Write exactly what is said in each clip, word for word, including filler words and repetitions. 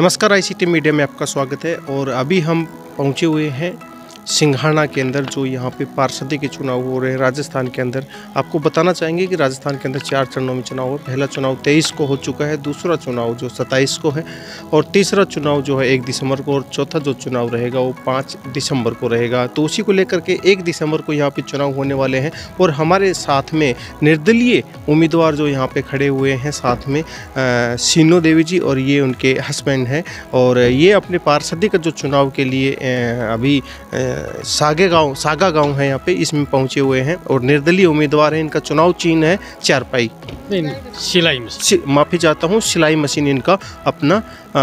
नमस्कार, ICT media में आपका स्वागत है। और अभी हम पहुंचे हुए हैं सिंघाना के अंदर, जो यहाँ पे पार्षदी के चुनाव हो रहे हैं राजस्थान के अंदर। आपको बताना चाहेंगे कि राजस्थान के अंदर चार चरणों में चुनाव है। पहला चुनाव तेईस को हो चुका है, दूसरा चुनाव जो सत्ताईस को है, और तीसरा चुनाव जो है एक दिसंबर को, और चौथा जो चुनाव रहेगा वो पाँच दिसंबर को रहेगा। तो उसी को लेकर के एक दिसंबर को यहाँ पे चुनाव होने वाले हैं। और हमारे साथ में निर्दलीय उम्मीदवार जो यहाँ पे खड़े हुए हैं, साथ में सीनो देवी जी और ये उनके हस्बैंड हैं। और ये अपने पार्षदी का जो चुनाव के लिए अभी सागे गांव सागा गांव है यहाँ पे, इसमें पहुंचे हुए हैं। और निर्दलीय उम्मीदवार हैं, इनका चुनाव चिन्ह है चारपाई, नहीं नहीं सिलाई मशीन, माफ़ी चाहता हूँ, सिलाई मशीन इनका अपना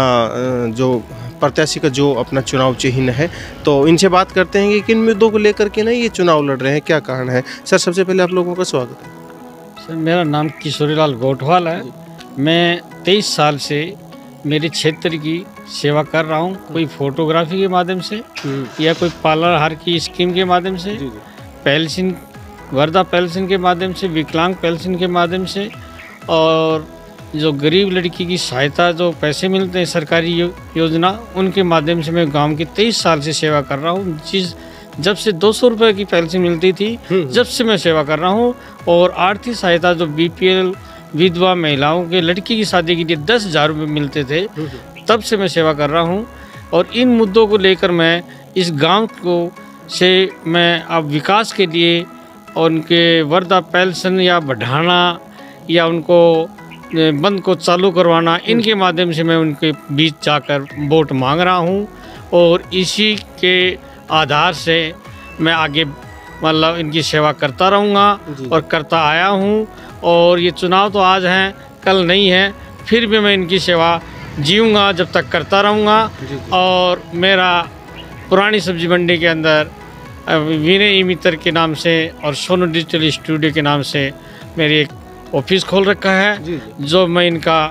आ, जो प्रत्याशी का जो अपना चुनाव चिन्ह है। तो इनसे बात करते हैं कि किन मुद्दों को लेकर के ना ये चुनाव लड़ रहे हैं, क्या कारण है। सर, सबसे पहले आप लोगों का स्वागत है। सर, मेरा नाम किशोरीलाल गोठवाल है। मैं तेईस साल से मेरे क्षेत्र की सेवा कर रहा हूँ, कोई फोटोग्राफी के माध्यम से या कोई पार्लर हार की स्कीम के माध्यम से, पेंशन वर्धा पेंशन के माध्यम से, विकलांग पेंशन के माध्यम से, और जो गरीब लड़की की सहायता जो पैसे मिलते हैं सरकारी योजना, उनके माध्यम से मैं गांव की तेईस साल से सेवा कर रहा हूँ। जिस जब से दो सौ रुपये की पेंशन मिलती थी, जब से मैं सेवा कर रहा हूँ। और आर्थिक सहायता जो बीपीएल विधवा महिलाओं के लड़की की शादी के लिए दस हज़ार रुपये मिलते थे, तब से मैं सेवा कर रहा हूँ। और इन मुद्दों को लेकर मैं इस गांव को से मैं अब विकास के लिए और उनके वर्धा पेंशन या बढ़ाना या उनको बंद को चालू करवाना, इनके माध्यम से मैं उनके बीच जाकर वोट मांग रहा हूँ। और इसी के आधार से मैं आगे मतलब इनकी सेवा करता रहूँगा और करता आया हूँ। और ये चुनाव तो आज हैं, कल नहीं है, फिर भी मैं इनकी सेवा जीऊँगा जब तक करता रहूँगा। और मेरा पुरानी सब्जी मंडी के अंदर विनय ई मित्र के नाम से और सोनू डिजिटल स्टूडियो के नाम से मेरी एक ऑफिस खोल रखा है, जी जी। जो मैं इनका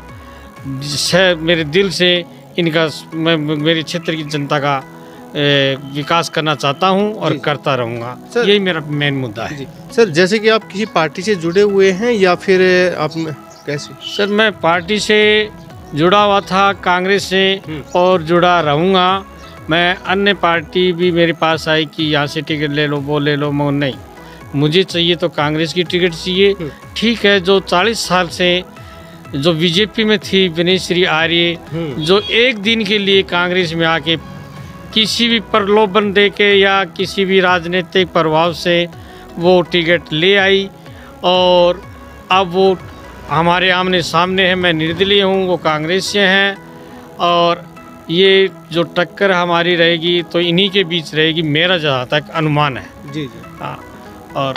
मेरे दिल से इनका मैं मेरे क्षेत्र की जनता का ए, विकास करना चाहता हूं और करता रहूंगा। यही मेरा मेन मुद्दा है। सर, जैसे कि आप किसी पार्टी से जुड़े हुए हैं या फिर आप कैसे? सर, मैं पार्टी से जुड़ा हुआ था, कांग्रेस से, और जुड़ा रहूंगा। मैं अन्य पार्टी भी मेरे पास आई कि यहाँ से टिकट ले लो, वो ले लो, मैं नहीं, मुझे चाहिए तो कांग्रेस की टिकट चाहिए। ठीक है, जो चालीस साल से जो बीजेपी में थी विनयश्री आर्य, जो एक दिन के लिए कांग्रेस में आके किसी भी प्रलोभन दे के या किसी भी राजनीतिक प्रभाव से वो टिकट ले आई, और अब वो हमारे आमने सामने है। मैं निर्दलीय हूँ, वो कांग्रेस से हैं, और ये जो टक्कर हमारी रहेगी तो इन्हीं के बीच रहेगी, मेरा जहाँ तक अनुमान है। जी जी हाँ। और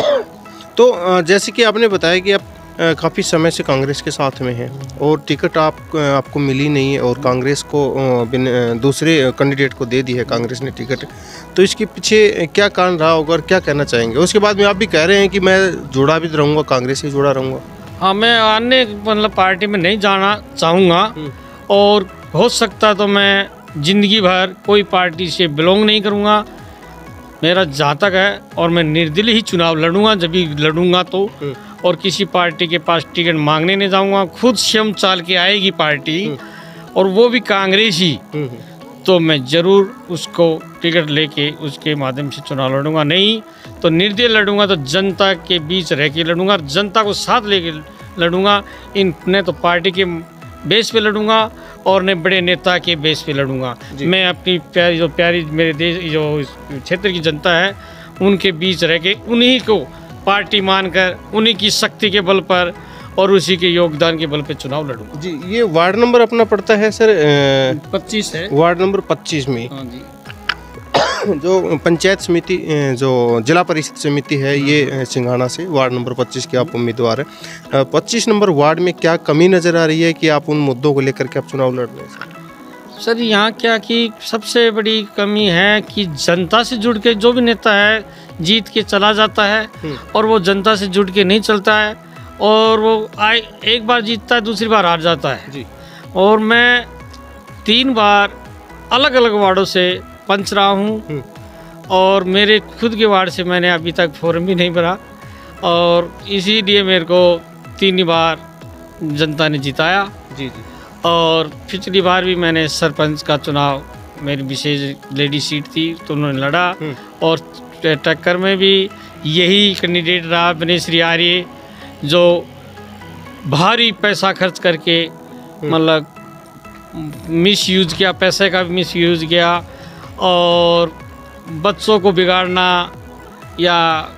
तो जैसे कि आपने बताया कि आप काफ़ी समय से कांग्रेस के साथ में हैं और टिकट आप आपको मिली नहीं है, और कांग्रेस को दूसरे कैंडिडेट को दे दी है कांग्रेस ने टिकट, तो इसके पीछे क्या कारण रहा होगा और क्या कहना चाहेंगे? उसके बाद में आप भी कह रहे हैं कि मैं जुड़ा भी रहूँगा, कांग्रेस से जुड़ा रहूँगा। हाँ, मैं अन्य मतलब पार्टी में नहीं जाना चाहूँगा, और हो सकता तो मैं ज़िंदगी भर कोई पार्टी से बिलोंग नहीं करूँगा। मेरा जहाँ तक है, और मैं निर्दलीय ही चुनाव लड़ूंगा, जब भी लड़ूंगा तो, और किसी पार्टी के पास टिकट मांगने नहीं जाऊंगा। खुद स्वयं चाल के आएगी पार्टी, और वो भी कांग्रेस ही, तो मैं ज़रूर उसको टिकट लेके उसके माध्यम से चुनाव लड़ूंगा। नहीं तो निर्दलीय लड़ूंगा, तो जनता के बीच रह के लड़ूंगा, जनता को साथ लेके लड़ूंगा। इन ने तो पार्टी के बेस पे लड़ूंगा और ने बड़े नेता के बेस पे लड़ूंगा। मैं अपनी प्यारी जो प्यारी मेरे देश जो क्षेत्र की जनता है, उनके बीच रह के उन्हीं को पार्टी मानकर, उन्हीं की शक्ति के बल पर और उसी के योगदान के बल पे चुनाव लड़ूंगा। जी, ये वार्ड नंबर अपना पड़ता है सर? पच्चीस है, वार्ड नंबर पच्चीस में। हाँ जी। जो पंचायत समिति, जो जिला परिषद समिति है, ये सिंघाना से वार्ड नंबर पच्चीस के आप उम्मीदवार हैं। पच्चीस नंबर वार्ड में क्या कमी नज़र आ रही है कि आप उन मुद्दों को लेकर के आप चुनाव लड़ रहे हैं? सर, यहाँ क्या कि सबसे बड़ी कमी है कि जनता से जुड़ के जो भी नेता है जीत के चला जाता है, और वो जनता से जुड़ के नहीं चलता है, और वो आए एक बार जीतता है, दूसरी बार हार जाता है जी। और मैं तीन बार अलग अलग वार्डों से पंच रहा हूँ, और मेरे खुद के वार्ड से मैंने अभी तक फॉर्म भी नहीं भरा, और इसीलिए मेरे को तीन बार जनता ने जिताया। जी जी। और पिछली बार भी मैंने सरपंच का चुनाव, मेरी विशेष लेडी सीट थी तो उन्होंने लड़ा, और टक्कर में भी यही कैंडिडेट रहा विनेश्री आर्य, जो भारी पैसा खर्च करके मतलब मिस यूज किया, पैसे का भी मिस यूज किया, और बच्चों को बिगाड़ना या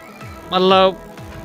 मतलब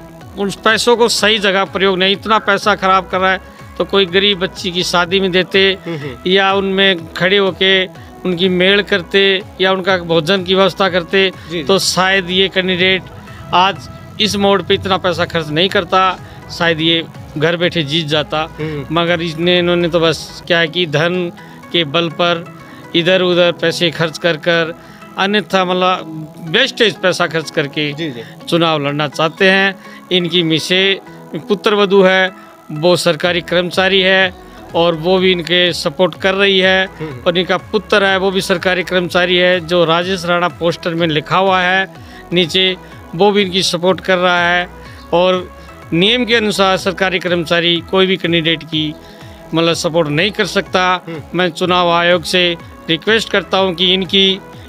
उन पैसों को सही जगह प्रयोग नहीं, इतना पैसा खराब कर रहा है तो कोई गरीब बच्ची की शादी में देते या उनमें खड़े होके उनकी मेल करते या उनका भोजन की व्यवस्था करते तो शायद ये कैंडिडेट आज इस मोड़ पे इतना पैसा खर्च नहीं करता, शायद ये घर बैठे जीत जाता। मगर इसने इन्होंने तो बस क्या है कि धन के बल पर इधर उधर पैसे खर्च कर कर अन्यथा मतलब वेस्टेज पैसा खर्च करके जी जी। चुनाव लड़ना चाहते हैं। इनकी मिसे पुत्र वधू है, वो सरकारी कर्मचारी है और वो भी इनके सपोर्ट कर रही है, और इनका पुत्र है वो भी सरकारी कर्मचारी है, जो राजेश राणा पोस्टर में लिखा हुआ है नीचे, वो भी इनकी सपोर्ट कर रहा है। और नियम के अनुसार सरकारी कर्मचारी कोई भी कैंडिडेट की मतलब सपोर्ट नहीं कर सकता। मैं चुनाव आयोग से रिक्वेस्ट करता हूं कि इनकी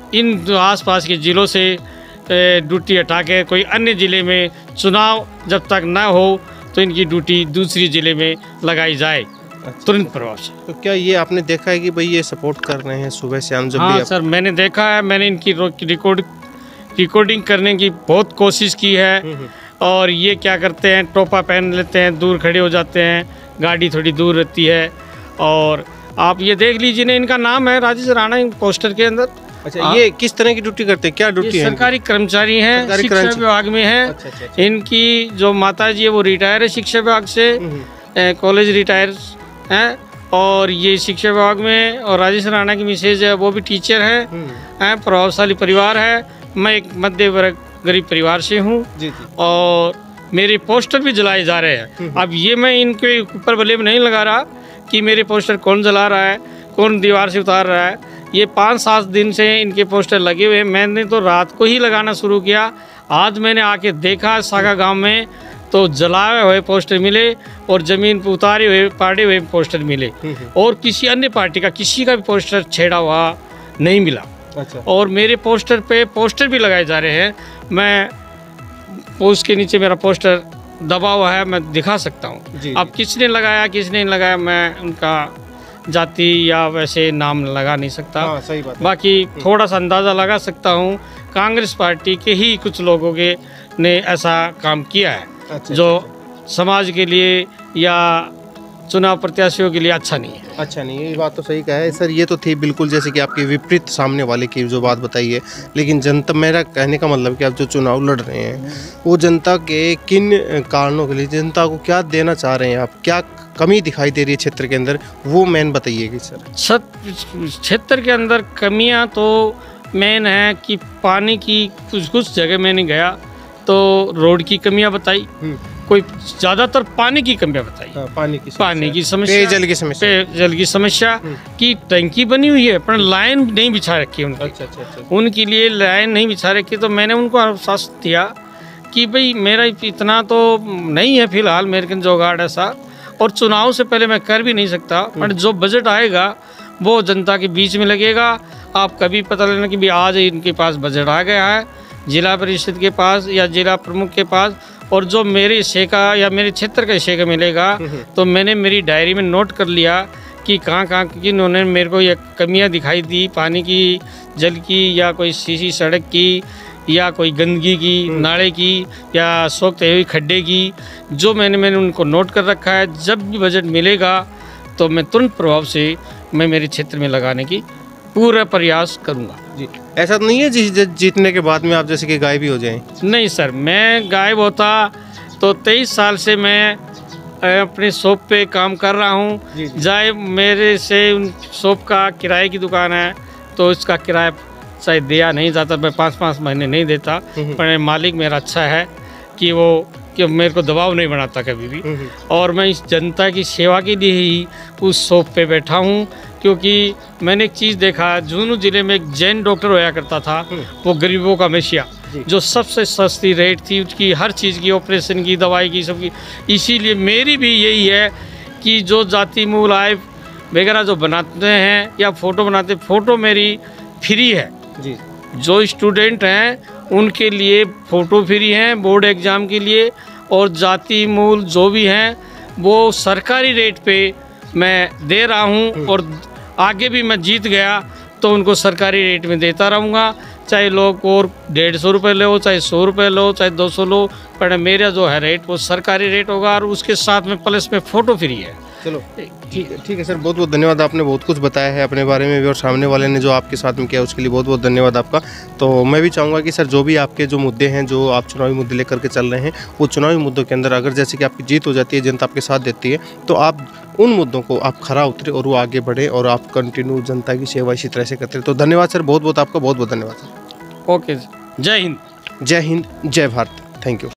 इन आसपास के ज़िलों से ड्यूटी हटा के कोई अन्य ज़िले में चुनाव जब तक ना हो तो इनकी ड्यूटी दूसरी ज़िले में लगाई जाए तुरंत प्रभाव से। तो क्या ये आपने देखा है कि भाई ये सपोर्ट कर रहे हैं सुबह शाम जब हाँ भी आप... सर, मैंने देखा है, मैंने इनकी रिकॉर्ड रिकॉर्डिंग करने की बहुत कोशिश की है। और ये क्या करते हैं, टोपा पहन लेते हैं, दूर खड़े हो जाते हैं, गाड़ी थोड़ी दूर रहती है। और आप ये देख लीजिए ना, इनका नाम है राजेश राणा पोस्टर के अंदर। अच्छा, ये किस तरह की ड्यूटी करते हैं, क्या ड्यूटी है? सरकारी कर्मचारी हैं, शिक्षा विभाग में है। अच्छा, अच्छा, अच्छा। इनकी जो माता जी है वो रिटायर है शिक्षा विभाग से, कॉलेज रिटायर हैं, और ये शिक्षा विभाग में। और राजेश राणा की मिसेज है वो भी टीचर है, प्रभावशाली परिवार है। मैं एक मध्य वर्ग गरीब परिवार से हूँ, और मेरे पोस्टर भी जलाए जा रहे हैं। अब ये मैं इनके ऊपर ब्लेम नहीं लगा रहा कि मेरे पोस्टर कौन जला रहा है, कौन दीवार से उतार रहा है। ये पाँच सात दिन से इनके पोस्टर लगे हुए हैं। मैंने तो रात को ही लगाना शुरू किया, आज मैंने आके देखा सागा गांव में तो जलाए हुए पोस्टर मिले और ज़मीन पर उतारे हुए पाड़े हुए पोस्टर मिले, और किसी अन्य पार्टी का किसी का भी पोस्टर छेड़ा हुआ नहीं मिला। अच्छा। और मेरे पोस्टर पे पोस्टर भी लगाए जा रहे हैं। मैं पोस्ट के नीचे मेरा पोस्टर दबा हुआ है, मैं दिखा सकता हूँ। अब किसने लगाया किसने नहीं लगाया मैं उनका जाति या वैसे नाम लगा नहीं सकता। हाँ, सही बात है। बाकी थोड़ा सा अंदाज़ा लगा सकता हूँ, कांग्रेस पार्टी के ही कुछ लोगों के ने ऐसा काम किया है। अच्छा, जो अच्छा। समाज के लिए या चुनाव प्रत्याशियों के लिए अच्छा नहीं है। अच्छा नहीं, ये बात तो सही कहा है सर। ये तो थी बिल्कुल जैसे कि आपके विपरीत सामने वाले की जो बात बताई है, लेकिन जनता, मेरा कहने का मतलब कि आप जो चुनाव लड़ रहे हैं वो जनता के किन कारणों के लिए, जनता को क्या देना चाह रहे हैं आप, क्या कमी दिखाई दे रही है क्षेत्र के अंदर, वो मेन बताइएगा सर। सर, क्षेत्र के अंदर कमियां तो मेन है कि पानी की कुछ कुछ जगह मैंने गया तो रोड की कमियां बताई, कोई ज़्यादातर पानी की कमियां बताई। हाँ, पानी की पानी की समस्या, पेयजल की समस्या, पेयजल की समस्या की टंकी बनी हुई है पर लाइन नहीं बिछा रखी है उनकी। अच्छा, अच्छा, अच्छा। उनके लिए लाइन नहीं बिछा रखी, तो मैंने उनको आश्वासन दिया कि भाई मेरा इतना तो नहीं है फिलहाल मेरे के जुगाड़ ऐसा, और चुनाव से पहले मैं कर भी नहीं सकता, पर जो बजट आएगा वो जनता के बीच में लगेगा। आप कभी पता लेना कि भी आज इनके पास बजट आ गया है जिला परिषद के पास या जिला प्रमुख के पास, और जो मेरे हिस्से का या मेरे क्षेत्र का हिस्से का मिलेगा तो मैंने मेरी डायरी में नोट कर लिया कि कहाँ कहाँ की इन्होंने मेरे को ये कमियाँ दिखाई दी, पानी की, जल की, या कोई सीसी सड़क की, या कोई गंदगी की, नाले की, या सोखते हुए खड्डे की, जो मैंने मैंने उनको नोट कर रखा है। जब भी बजट मिलेगा तो मैं तुरंत प्रभाव से मैं मेरे क्षेत्र में लगाने की पूरा प्रयास करूंगा। जी, ऐसा तो नहीं है जी जीतने के बाद में आप जैसे कि गायब भी हो जाएं? नहीं सर, मैं गायब होता तो तेईस साल से मैं अपने शॉप पे काम कर रहा हूँ। जाए मेरे से उन शॉप का किराए की दुकान है तो इसका किराया शायद दिया नहीं जाता, मैं पाँच पाँच महीने नहीं देता, पर मालिक मेरा अच्छा है कि वो कि मेरे को दबाव नहीं बनाता कभी भी। और मैं इस जनता की सेवा के लिए ही उस शॉप पे बैठा हूँ, क्योंकि मैंने एक चीज़ देखा, झुंझुनू जिले में एक जैन डॉक्टर होया करता था, वो गरीबों का मेशिया, जो सबसे सस्ती रेट थी उसकी, हर चीज़ की, ऑपरेशन की, दवाई की, सबकी। इसीलिए मेरी भी यही है कि जो जाति मूल आय वगैरह जो बनाते हैं या फ़ोटो बनाते, फ़ोटो मेरी फ्री है जी। जो स्टूडेंट हैं उनके लिए फ़ोटो फ्री हैं बोर्ड एग्ज़ाम के लिए, और जाति मूल जो भी हैं वो सरकारी रेट पे मैं दे रहा हूँ, और आगे भी मैं जीत गया तो उनको सरकारी रेट में देता रहूँगा, चाहे लोग और डेढ़ सौ रुपये लो, चाहे सौ रुपये लो, चाहे दो सौ लो, पर मेरा जो है रेट वो सरकारी रेट होगा, और उसके साथ में प्लस में फ़ोटो फ्री है। चलो ठीक है, ठीक है सर, बहुत बहुत धन्यवाद। आपने बहुत कुछ बताया है अपने बारे में भी, और सामने वाले ने जो आपके साथ में किया उसके लिए बहुत बहुत धन्यवाद आपका। तो मैं भी चाहूँगा कि सर जो भी आपके जो मुद्दे हैं, जो आप चुनावी मुद्दे लेकर के चल रहे हैं, वो चुनावी मुद्दों के अंदर अगर जैसे कि आपकी जीत हो जाती है, जनता आपके साथ देती है, तो आप उन मुद्दों को आप खरा उतरे और वो आगे बढ़े और आप कंटिन्यू जनता की सेवा इसी तरह से करते रहे। तो धन्यवाद सर, बहुत बहुत आपका बहुत बहुत धन्यवाद सर। ओके, जय हिंद। जय हिंद, जय भारत, थैंक यू।